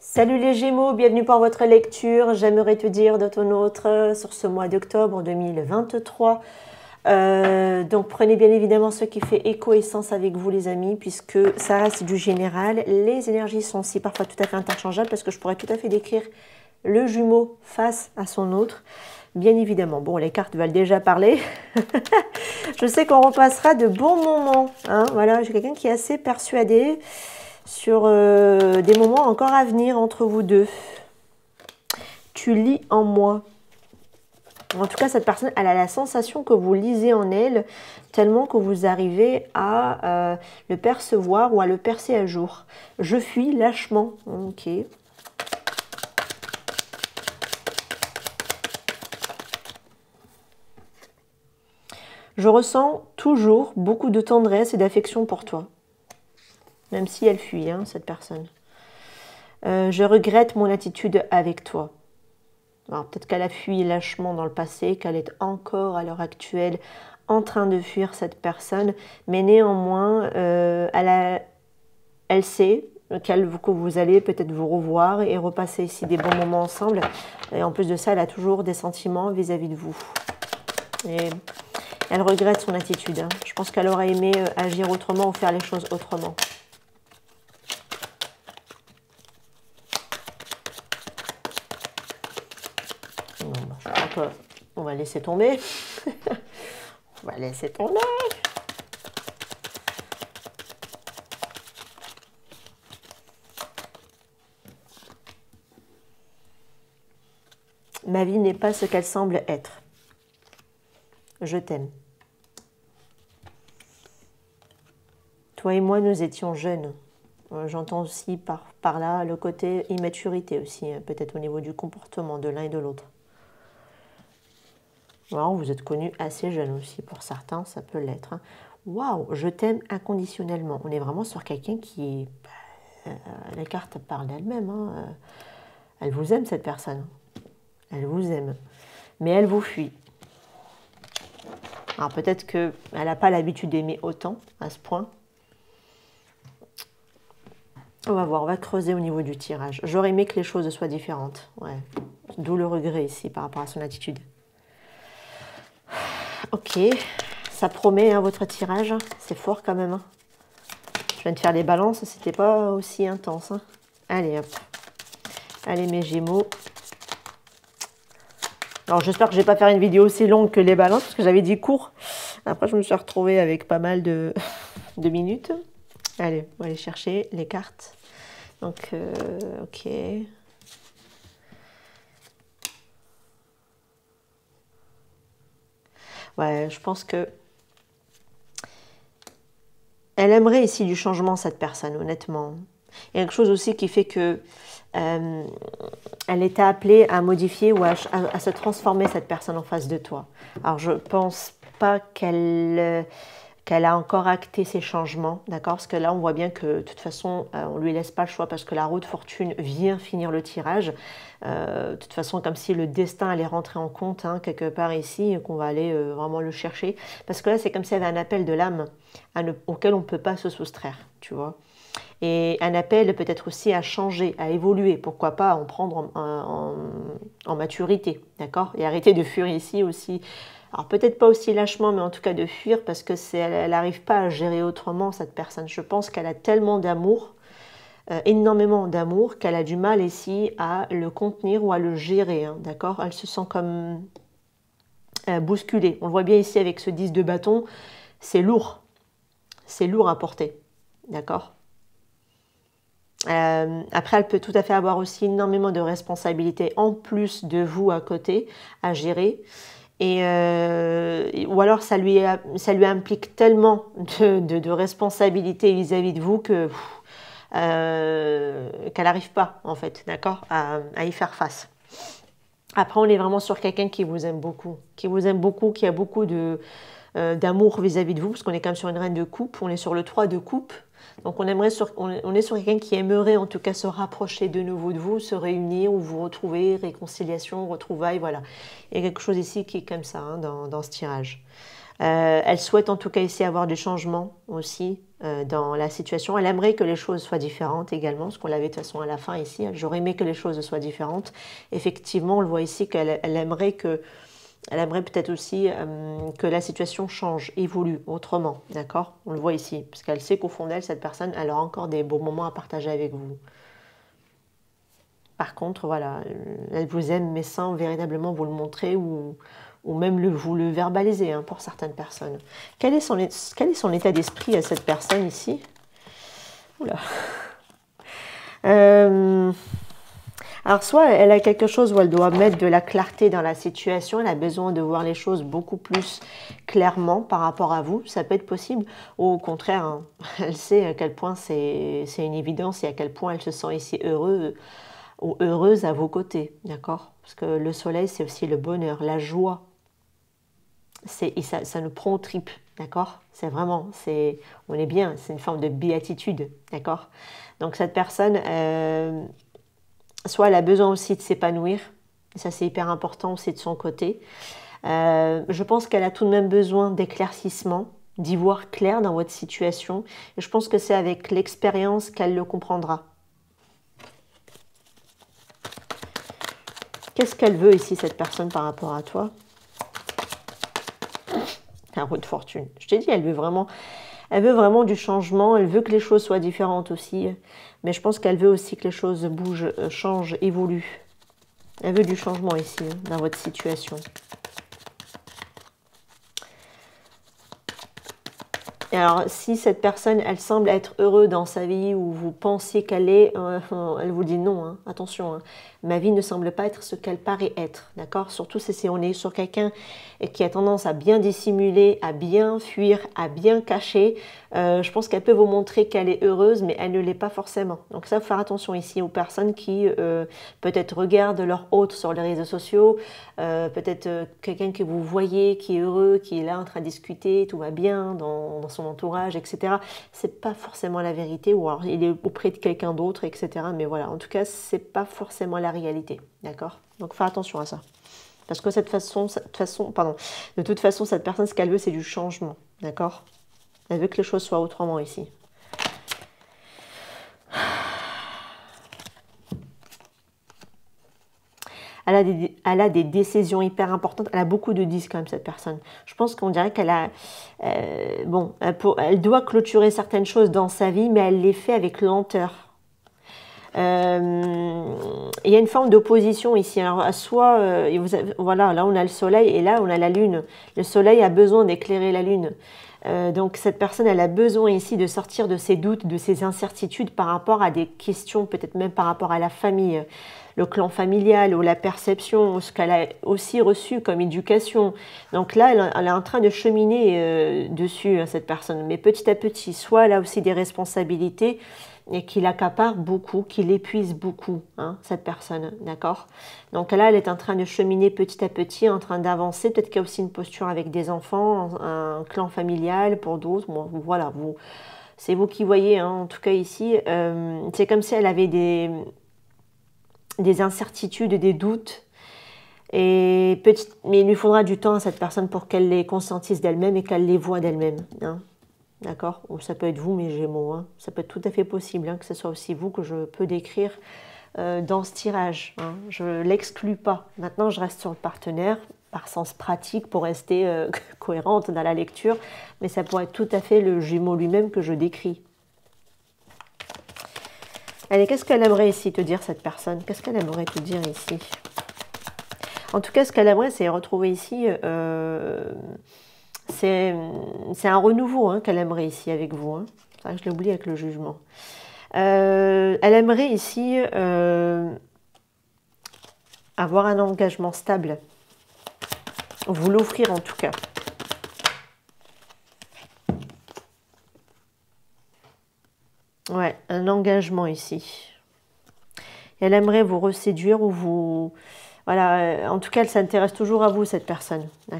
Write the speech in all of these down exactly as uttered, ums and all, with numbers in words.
Salut les Gémeaux, bienvenue pour votre lecture. J'aimerais te dire de ton autre sur ce mois d'octobre deux mille vingt-trois. Euh, donc prenez bien évidemment ce qui fait écho et sens avec vous les amis, puisque ça reste du général. Les énergies sont aussi parfois tout à fait interchangeables parce que je pourrais tout à fait décrire le jumeau face à son autre. Bien évidemment, bon, les cartes veulent déjà parler. Je sais qu'on repassera de bons moments. Hein, voilà, j'ai quelqu'un qui est assez persuadé sur euh, des moments encore à venir entre vous deux. Tu lis en moi. En tout cas, cette personne, elle a la sensation que vous lisez en elle, tellement que vous arrivez à euh, le percevoir ou à le percer à jour. Je fuis lâchement. Ok. Je ressens toujours beaucoup de tendresse et d'affection pour toi. Même si elle fuit, hein, cette personne. Euh, je regrette mon attitude avec toi. Alors peut-être qu'elle a fui lâchement dans le passé, qu'elle est encore à l'heure actuelle en train de fuir cette personne, mais néanmoins, euh, elle, a, elle sait qu'elle, que vous allez peut-être vous revoir et repasser ici des bons moments ensemble. Et en plus de ça, elle a toujours des sentiments vis-à-vis de vous. Et elle regrette son attitude. Hein. Je pense qu'elle aurait aimé agir autrement ou faire les choses autrement. Bon, je crois qu'on va laisser tomber. On va laisser tomber. Ma vie n'est pas ce qu'elle semble être. Je t'aime. Toi et moi, nous étions jeunes. J'entends aussi par, par là le côté immaturité aussi, hein, peut-être au niveau du comportement de l'un et de l'autre. Wow, vous êtes connus assez jeunes aussi, pour certains, ça peut l'être. Hein. Waouh, je t'aime inconditionnellement. On est vraiment sur quelqu'un qui... Euh, les cartes parlent d'elle-même. Hein. Euh, elle vous aime, cette personne. Elle vous aime. Mais elle vous fuit. Alors peut-être qu'elle n'a pas l'habitude d'aimer autant, à ce point. On va voir, on va creuser au niveau du tirage. J'aurais aimé que les choses soient différentes. Ouais. D'où le regret ici, par rapport à son attitude. Ok, ça promet hein, votre tirage, c'est fort quand même. Hein. Je viens de faire les balances, c'était pas aussi intense. Hein. Allez hop, allez mes Gémeaux. Alors j'espère que je vais pas faire une vidéo aussi longue que les balances, parce que j'avais dit court. Après je me suis retrouvée avec pas mal de, de minutes. Allez, on va aller chercher les cartes. Donc, euh, ok. Ouais, je pense que elle aimerait ici du changement, cette personne, honnêtement. Il y a quelque chose aussi qui fait que euh, elle était appelée à modifier ou à, à, à se transformer, cette personne en face de toi. Alors, je pense pas qu'elle qu'elle a encore acté ces changements, d'accord? Parce que là, on voit bien que, de toute façon, euh, on lui laisse pas le choix parce que la roue de fortune vient finir le tirage. Euh, de toute façon, comme si le destin allait rentrer en compte, hein, quelque part ici, qu'on va aller euh, vraiment le chercher. Parce que là, c'est comme s'il y avait un appel de l'âme auquel on ne peut pas se soustraire, tu vois. Et un appel peut-être aussi à changer, à évoluer, pourquoi pas en prendre en, en, en maturité, d'accord? Et arrêter de fuir ici aussi. Alors peut-être pas aussi lâchement, mais en tout cas de fuir parce que c'est, elle n'arrive pas à gérer autrement cette personne. Je pense qu'elle a tellement d'amour, euh, énormément d'amour, qu'elle a du mal ici à le contenir ou à le gérer, hein, d'accord? Elle se sent comme euh, bousculée. On le voit bien ici avec ce dix de bâton, c'est lourd, c'est lourd à porter, d'accord? Euh, après, elle peut tout à fait avoir aussi énormément de responsabilités en plus de vous à côté à gérer. Et euh, ou alors ça lui, ça lui implique tellement de, de, de responsabilités vis-à-vis de vous que euh, qu'elle n'arrive pas en fait, d'accord, à, à y faire face. Après, on est vraiment sur quelqu'un qui vous aime beaucoup, qui vous aime beaucoup, qui a beaucoup de euh, d'amour vis-à-vis de vous, parce qu'on est quand même sur une reine de coupe, on est sur le trois de coupe. Donc on, aimerait sur, on, on est sur quelqu'un qui aimerait en tout cas se rapprocher de nouveau de vous, se réunir ou vous retrouver, réconciliation, retrouvailles, voilà. Il y a quelque chose ici qui est comme ça hein, dans, dans ce tirage. Euh, elle souhaite en tout cas ici avoir des changements aussi, euh, dans la situation. Elle aimerait que les choses soient différentes également, ce qu'on l'avait de toute façon à la fin ici. J'aurais aimé que les choses soient différentes. Effectivement, on le voit ici qu'elle elle aimerait que, elle aimerait peut-être aussi euh, que la situation change, évolue autrement, d'accord? On le voit ici, parce qu'elle sait qu'au fond d'elle, cette personne, elle aura encore des beaux moments à partager avec vous. Par contre, voilà, elle vous aime, mais sans véritablement vous le montrer ou, ou même le, vous le verbaliser hein, pour certaines personnes. Quel est son, quel est son état d'esprit à cette personne ici? Oula. Euh, alors, soit elle a quelque chose où elle doit mettre de la clarté dans la situation, elle a besoin de voir les choses beaucoup plus clairement par rapport à vous, ça peut être possible. Ou au contraire, hein, elle sait à quel point c'est une évidence et à quel point elle se sent ici heureuse ou heureuse à vos côtés, d'accord? Parce que le soleil, c'est aussi le bonheur, la joie. Et ça, ça nous prend aux tripes, d'accord? C'est vraiment, c'est, on est bien, c'est une forme de béatitude, d'accord? Donc cette personne, euh, soit elle a besoin aussi de s'épanouir, ça c'est hyper important aussi de son côté. Euh, je pense qu'elle a tout de même besoin d'éclaircissement, d'y voir clair dans votre situation. Et je pense que c'est avec l'expérience qu'elle le comprendra. Qu'est-ce qu'elle veut ici, cette personne, par rapport à toi? Un roue de fortune. Je t'ai dit, elle veut vraiment, elle veut vraiment du changement. Elle veut que les choses soient différentes aussi. Mais je pense qu'elle veut aussi que les choses bougent, changent, évoluent. Elle veut du changement ici, dans votre situation. Et alors, si cette personne, elle semble être heureuse dans sa vie ou vous pensiez qu'elle est, euh, elle vous dit non, hein, attention, hein, ma vie ne semble pas être ce qu'elle paraît être, d'accord? Surtout si on est sur quelqu'un qui a tendance à bien dissimuler, à bien fuir, à bien cacher. Euh, je pense qu'elle peut vous montrer qu'elle est heureuse, mais elle ne l'est pas forcément. Donc ça, il faut faire attention ici aux personnes qui euh, peut-être regardent leur hôte sur les réseaux sociaux, euh, peut-être euh, quelqu'un que vous voyez qui est heureux, qui est là en train de discuter, tout va bien dans, dans son entourage, et cetera. C'est pas forcément la vérité, ou alors il est auprès de quelqu'un d'autre, et cetera. Mais voilà, en tout cas, c'est pas forcément la réalité, d'accord? Donc, faire attention à ça. Parce que cette façon, cette façon, pardon, de toute façon, cette personne, ce qu'elle veut, c'est du changement, d'accord? Elle veut que les choses soient autrement ici. Elle a, des, elle a des décisions hyper importantes. Elle a beaucoup de dix quand même, cette personne. Je pense qu'on dirait qu'elle a... Euh, bon, elle, pour, elle doit clôturer certaines choses dans sa vie, mais elle les fait avec lenteur. Euh, il y a une forme d'opposition ici. Alors, soit, euh, vous avez, voilà, là on a le soleil et là on a la lune. Le soleil a besoin d'éclairer la lune. Euh, donc cette personne, elle a besoin ici de sortir de ses doutes, de ses incertitudes par rapport à des questions, peut-être même par rapport à la famille, le clan familial ou la perception, ce qu'elle a aussi reçu comme éducation. Donc là, elle, elle est en train de cheminer euh, dessus, hein, cette personne. Mais petit à petit, soit elle a aussi des responsabilités et qui l'accapare beaucoup, qui l'épuise beaucoup, hein, cette personne, d'accord? Donc là, elle est en train de cheminer petit à petit, en train d'avancer. Peut-être qu'il y a aussi une posture avec des enfants, un clan familial pour d'autres. Bon, voilà, vous, c'est vous qui voyez, hein, en tout cas ici. Euh, c'est comme si elle avait des, des incertitudes, des doutes. Et petit, mais il lui faudra du temps à cette personne pour qu'elle les conscientise d'elle-même et qu'elle les voie d'elle-même, hein. D'accord? Ou ça peut être vous, mes Gémeaux. Hein. Ça peut être tout à fait possible hein, que ce soit aussi vous que je peux décrire euh, dans ce tirage. Hein. Je ne l'exclus pas. Maintenant, je reste sur le partenaire par sens pratique pour rester euh, cohérente dans la lecture. Mais ça pourrait être tout à fait le Gémeaux lui-même que je décris. Allez, qu'est-ce qu'elle aimerait ici te dire, cette personne? Qu'est-ce qu'elle aimerait te dire ici? En tout cas, ce qu'elle aimerait, c'est retrouver ici... Euh, C'est un renouveau hein, qu'elle aimerait ici avec vous. Hein. Ça, je l'ai oublié avec le jugement. Euh, elle aimerait ici euh, avoir un engagement stable. Vous l'offrir en tout cas. Ouais, un engagement ici. Elle aimerait vous reséduire ou vous... Voilà, en tout cas, elle s'intéresse toujours à vous, cette personne. D'accord ?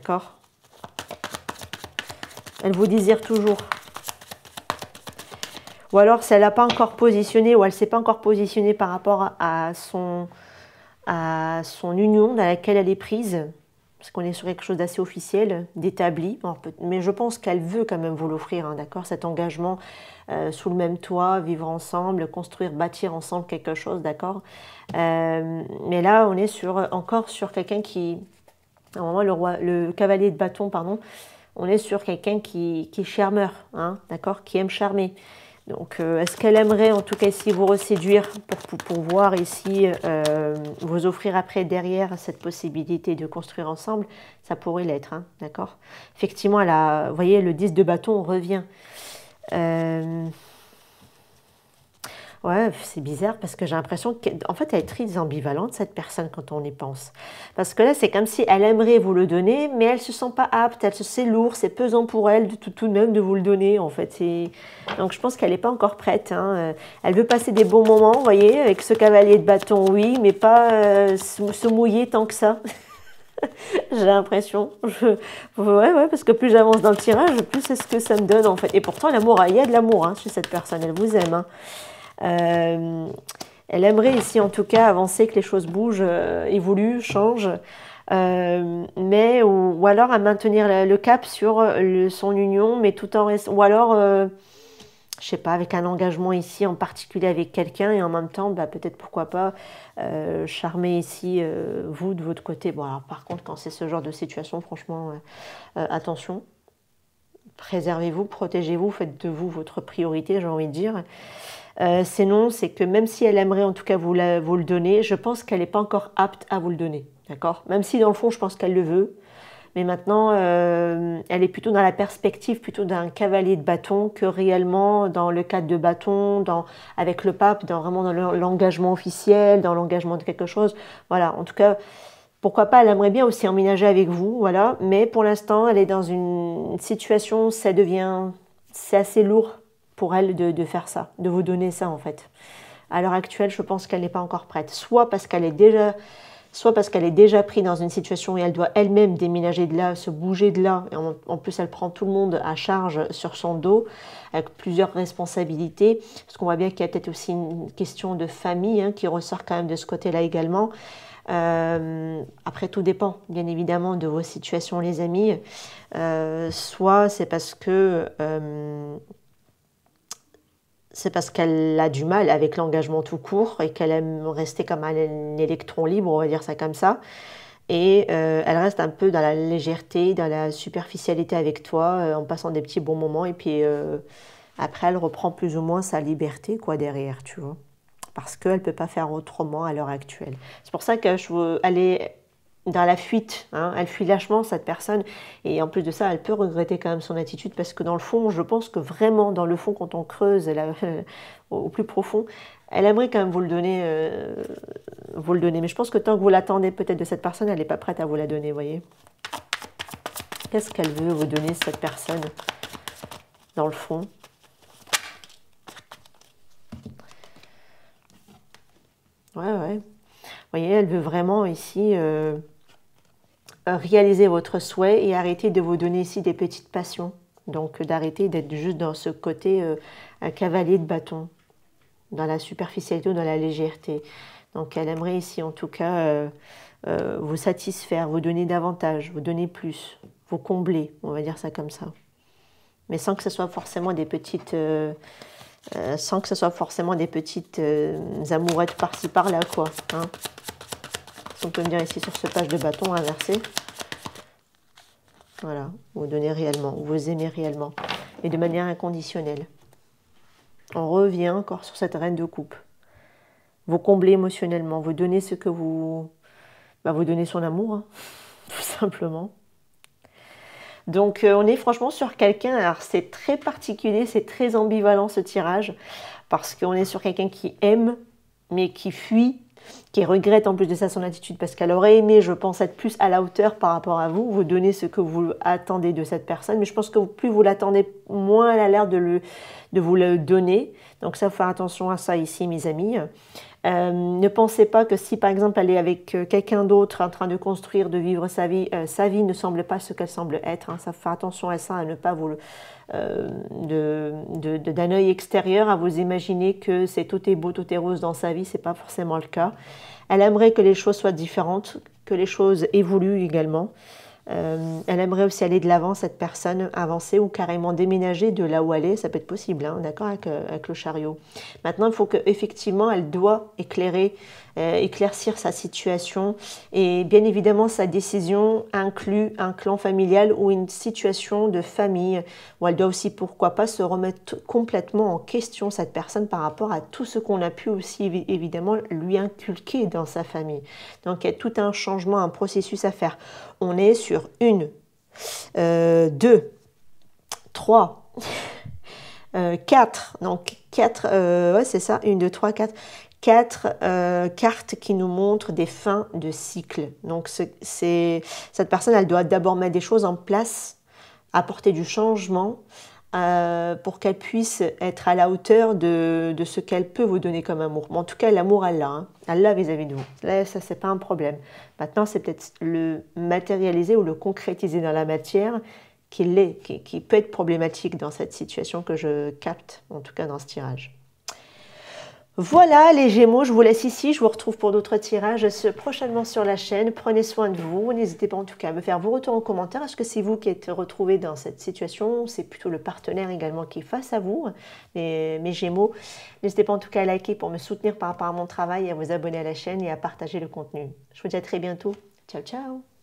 Elle vous désire toujours. Ou alors, si elle n'a pas encore positionné, ou elle ne s'est pas encore positionnée par rapport à son, à son union dans laquelle elle est prise, parce qu'on est sur quelque chose d'assez officiel, d'établi, mais je pense qu'elle veut quand même vous l'offrir, hein, d'accord, cet engagement euh, sous le même toit, vivre ensemble, construire, bâtir ensemble quelque chose, d'accord. Euh, mais là, on est sur, encore sur quelqu'un qui, à un moment, le, roi, le cavalier de bâton, pardon, on est sur quelqu'un qui, qui est charmeur, hein, d'accord, qui aime charmer. Donc, euh, est-ce qu'elle aimerait, en tout cas ici, vous reséduire pour, pour, pour voir ici, euh, vous offrir après, derrière, cette possibilité de construire ensemble? Ça pourrait l'être, hein, d'accord? Effectivement, elle a, vous voyez, le dix de bâton, on revient. Euh, Ouais, c'est bizarre parce que j'ai l'impression qu'en fait, elle est très ambivalente, cette personne, quand on y pense. Parce que là, c'est comme si elle aimerait vous le donner, mais elle ne se sent pas apte, elle se sent lourd, c'est pesant pour elle de tout, tout de même de vous le donner, en fait. Et donc, je pense qu'elle n'est pas encore prête, hein. Elle veut passer des bons moments, vous voyez, avec ce cavalier de bâton, oui, mais pas euh, se, se mouiller tant que ça. J'ai l'impression. Je... Ouais, ouais, parce que plus j'avance dans le tirage, plus c'est ce que ça me donne, en fait. Et pourtant, l'amour, il y a de l'amour, hein, chez cette personne, elle vous aime, hein. Euh, elle aimerait ici en tout cas avancer, que les choses bougent, euh, évoluent, changent, euh, mais ou, ou alors à maintenir le, le cap sur le, son union, mais tout en restant, ou alors, euh, je sais pas, avec un engagement ici en particulier avec quelqu'un et en même temps, bah, peut-être pourquoi pas euh, charmer ici euh, vous de votre côté. Bon, alors par contre, quand c'est ce genre de situation, franchement, euh, euh, attention, préservez-vous, protégez-vous, faites de vous votre priorité, j'ai envie de dire. Euh, sinon, c'est que même si elle aimerait en tout cas vous, la, vous le donner, je pense qu'elle n'est pas encore apte à vous le donner, d'accord? Même si dans le fond, je pense qu'elle le veut, mais maintenant, euh, elle est plutôt dans la perspective plutôt d'un cavalier de bâton que réellement dans le cadre de bâton, dans, avec le pape, dans, vraiment dans l'engagement officiel, dans l'engagement de quelque chose. Voilà, en tout cas, pourquoi pas, elle aimerait bien aussi emménager avec vous, voilà, mais pour l'instant, elle est dans une situation où ça devient, c'est assez lourd pour elle de, de faire ça, de vous donner ça en fait. À l'heure actuelle, je pense qu'elle n'est pas encore prête. Soit parce qu'elle est déjà, soit parce qu'elle est déjà prise dans une situation où elle doit elle-même déménager de là, se bouger de là. Et en, en plus, elle prend tout le monde à charge sur son dos, avec plusieurs responsabilités. Parce qu'on voit bien qu'il y a peut-être aussi une question de famille hein, qui ressort quand même de ce côté-là également. Euh, après, tout dépend, bien évidemment, de vos situations, les amis. Euh, soit c'est parce que... Euh, c'est parce qu'elle a du mal avec l'engagement tout court et qu'elle aime rester comme un électron libre, on va dire ça comme ça. Et euh, elle reste un peu dans la légèreté, dans la superficialité avec toi, euh, en passant des petits bons moments. Et puis euh, après, elle reprend plus ou moins sa liberté quoi derrière, tu vois. Parce qu'elle ne peut pas faire autrement à l'heure actuelle. C'est pour ça qu'elle est dans la fuite, hein. Elle fuit lâchement cette personne et en plus de ça elle peut regretter quand même son attitude parce que dans le fond je pense que vraiment dans le fond quand on creuse elle a, au plus profond elle aimerait quand même vous le donner euh, vous le donner mais je pense que tant que vous l'attendez peut-être de cette personne elle n'est pas prête à vous la donner, vous voyez. Qu'est-ce qu'elle veut vous donner cette personne dans le fond? Ouais ouais, vous voyez elle veut vraiment ici euh, réaliser votre souhait et arrêter de vous donner ici des petites passions. Donc d'arrêter d'être juste dans ce côté euh, un cavalier de bâton, dans la superficialité ou dans la légèreté. Donc elle aimerait ici en tout cas euh, euh, vous satisfaire, vous donner davantage, vous donner plus, vous combler, on va dire ça comme ça. Mais sans que ce soit forcément des petites... Euh, euh, sans que ce soit forcément des petites euh, amourettes par-ci par-là, quoi. Hein. On peut me dire ici sur ce page de bâton inversé. Voilà, vous donnez réellement, vous aimez réellement. Et de manière inconditionnelle. On revient encore sur cette reine de coupe. Vous comblez émotionnellement, vous donnez ce que vous... Bah, vous donnez son amour, hein, tout simplement. Donc euh, on est franchement sur quelqu'un, alors c'est très particulier, c'est très ambivalent ce tirage, parce qu'on est sur quelqu'un qui aime, mais qui fuit, qui regrette en plus de ça son attitude, parce qu'elle aurait aimé, je pense, être plus à la hauteur par rapport à vous, vous donner ce que vous attendez de cette personne, mais je pense que plus vous l'attendez, moins elle a l'air de, le, de vous le donner, donc ça, il faut faire attention à ça ici, mes amis. Euh, ne pensez pas que si par exemple elle est avec euh, quelqu'un d'autre en train de construire, de vivre sa vie, euh, sa vie ne semble pas ce qu'elle semble être. Hein. Ça fait attention à ça, à ne pas vous euh, de, de, de, d'un œil extérieur, à vous imaginer que c'est tout est beau, tout est rose dans sa vie. C'est pas forcément le cas. Elle aimerait que les choses soient différentes, que les choses évoluent également. Euh, elle aimerait aussi aller de l'avant, cette personne, avancer ou carrément déménager de là où elle est, ça peut être possible, hein, d'accord, avec, euh, avec le chariot. Maintenant, il faut qu'effectivement, elle doit éclairer, euh, éclaircir sa situation et bien évidemment, sa décision inclut un clan familial ou une situation de famille où elle doit aussi, pourquoi pas, se remettre complètement en question, cette personne, par rapport à tout ce qu'on a pu aussi évidemment lui inculquer dans sa famille. Donc, il y a tout un changement, un processus à faire. On est sur une, euh, deux, trois, euh, quatre, donc quatre, euh, ouais, c'est ça, une, deux, trois, quatre, quatre euh, cartes qui nous montrent des fins de cycle. Donc, c'est, cette personne, elle doit d'abord mettre des choses en place, apporter du changement, Euh, pour qu'elle puisse être à la hauteur de, de ce qu'elle peut vous donner comme amour. Mais en tout cas, l'amour, elle l'a. Hein. Elle l'a vis-à-vis de vous. Là, ça, c'est pas un problème. Maintenant, c'est peut-être le matérialiser ou le concrétiser dans la matière qui l'est, qui, qui peut être problématique dans cette situation que je capte, en tout cas dans ce tirage. Voilà les Gémeaux, je vous laisse ici, je vous retrouve pour d'autres tirages prochainement sur la chaîne. Prenez soin de vous, n'hésitez pas en tout cas à me faire vos retours en commentaire. Est-ce que c'est vous qui êtes retrouvés dans cette situation? C'est plutôt le partenaire également qui est face à vous, mes, mes Gémeaux. N'hésitez pas en tout cas à liker pour me soutenir par rapport à mon travail, et à vous abonner à la chaîne et à partager le contenu. Je vous dis à très bientôt. Ciao, ciao!